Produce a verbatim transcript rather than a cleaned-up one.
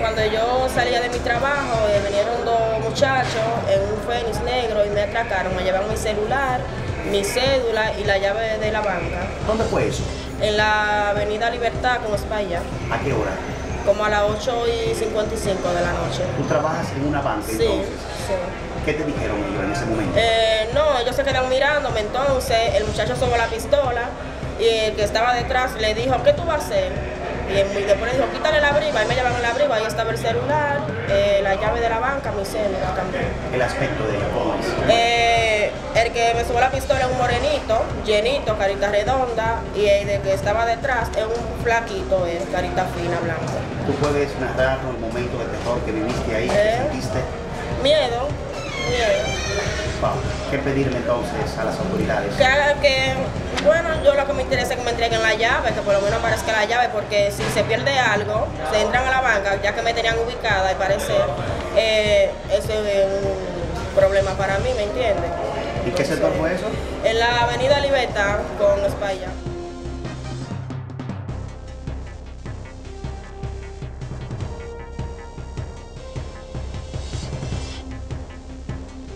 cuando yo salía de mi trabajo, eh, vinieron dos muchachos en un Fénix negro y me atracaron. Me llevaron mi celular, mi cédula y la llave de la banca. ¿Dónde fue eso? En la avenida Libertad con España. ¿A qué hora? Como a las ocho y cincuenta y cinco de la noche. ¿Tú trabajas en una banca Sí, entonces? sí. ¿Qué te dijeron ellos en ese momento? Eh, no, ellos se quedaron mirándome, entonces el muchacho sobó la pistola y el que estaba detrás le dijo, ¿qué tú vas a hacer? Y después le dijo, quítale la briva, y me llevaron la briva, ahí estaba el celular, eh, la llave de la banca, mi cédula también. El aspecto de él, ¿cómo es? Eh, el que me subió la pistola es un morenito, llenito, carita redonda, y el de que estaba detrás es un flaquito, eh, carita fina, blanca. ¿Tú puedes narrarnos el momento de terror que viviste ahí, que Eh, sentiste? Miedo, miedo. Wow. ¿Qué pedirle entonces a las autoridades? Que haga que, bueno, yo lo que me interesa es que me entreguen la llave, que por lo menos aparezca la llave, porque si se pierde algo, se entran a la banca, ya que me tenían ubicada, y parece, eh, eso es un problema para mí, ¿me entiendes? ¿Y qué sector fue eso? En la avenida Libertad con España.